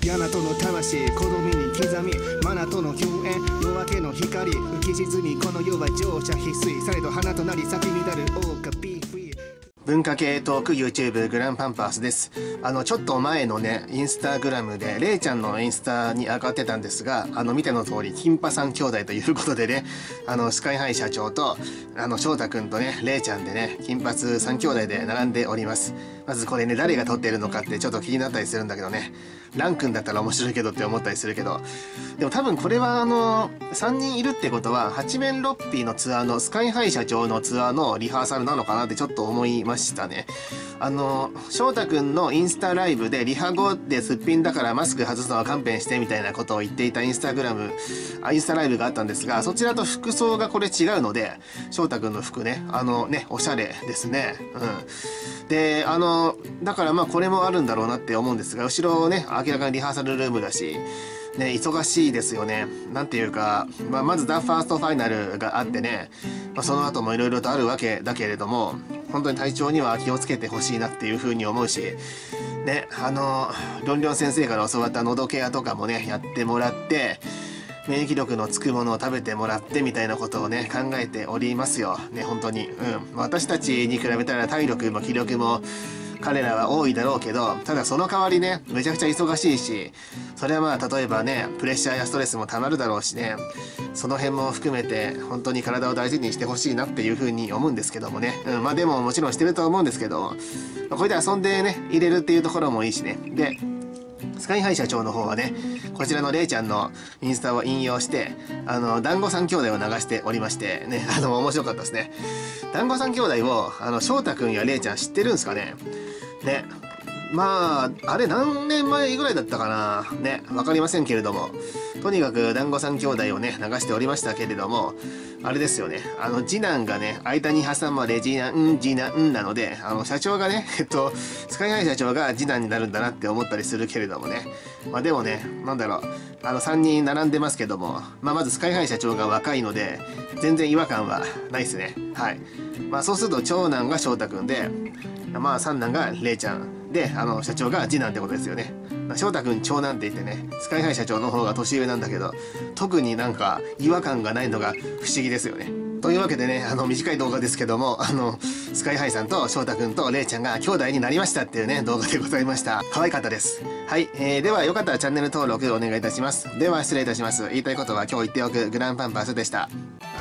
大和の魂好みに刻みマナとの共演夜明けの光浮き沈みこの世は乗車翡翠されど花となり咲き乱るオーカビーフリー文化系トーク YouTube グランパンパースです。ちょっと前のね、インスタグラムで、れいちゃんのインスタに上がってたんですが、見ての通り、金パ三兄弟ということでね、スカイハイ社長と、翔太くんとね、れいちゃんでね、金髪三兄弟で並んでおります。まずこれね、誰が撮ってるのかってちょっと気になったりするんだけどね、ランくんだったら面白いけどって思ったりするけど、でも多分これは3人いるってことは、八面六臂のツアーの、スカイハイ社長のツアーのリハーサルなのかなってちょっと思いましたね。翔太くんのインスタライブでリハ後ですっぴんだからマスク外すのは勘弁してみたいなことを言っていたインスタライブがあったんですが、そちらと服装がこれ違うので、翔太くんの服ね、おしゃれですね。うん。で、だからまあこれもあるんだろうなって思うんですが、後ろね、明らかにリハーサルルームだし、ね、忙しいですよね。なんていうか、まずザ・ファーストファイナルがあってね、その後もいろいろとあるわけだけれども、本当に体調には気をつけてほしいなっていうふうに思うし、ね、りょんりょん先生から教わった喉ケアとかもね、やってもらって、免疫力のつくものを食べてもらってみたいなことをね、考えておりますよ。ね、本当に。うん。私たちに比べたら体力も気力も、彼らは多いだろうけど、ただその代わりね、めちゃくちゃ忙しいし、それはまあ例えばね、プレッシャーやストレスもたまるだろうしね、その辺も含めて本当に体を大事にしてほしいなっていうふうに思うんですけどもね。まあでももちろんしてるとは思うんですけど、これで遊んでね、入れるっていうところもいいしね。で、スカイハイ社長の方はね、こちらのれいちゃんのインスタを引用して、団子三兄弟を流しておりまして、ね、面白かったですね。団子三兄弟を、翔太くんやれいちゃん知ってるんですかね。ね。まあ、あれ何年前ぐらいだったかな。ね、わかりませんけれども。とにかく団子三兄弟をね、流しておりましたけれども、あれですよね。次男がね、間に挟まれ次男なので、社長がね、スカイハイ社長が次男になるんだなって思ったりするけれどもね。まあでもね、なんだろう。3人並んでますけども、まずスカイハイ社長が若いので、全然違和感はないですね。はい。まあそうすると長男が翔太くんで、まあ三男がれいちゃん。で、社長が次男ってことですよね。翔太くん長男って言ってね、スカイハイ社長の方が年上なんだけど、特になんか違和感がないのが不思議ですよね。というわけでね、短い動画ですけども、スカイハイさんと翔太くんとれいちゃんが兄弟になりましたっていうね、動画でございました。可愛かったです。はい。ではよかったらチャンネル登録お願いいたします。では失礼いたします。言いたいことは今日言っておくグランパンパースでした。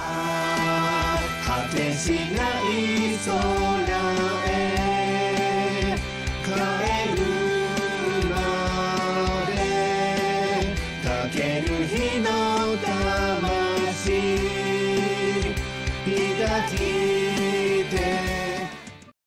果てしない空へ帰るまでかける日の魂抱きて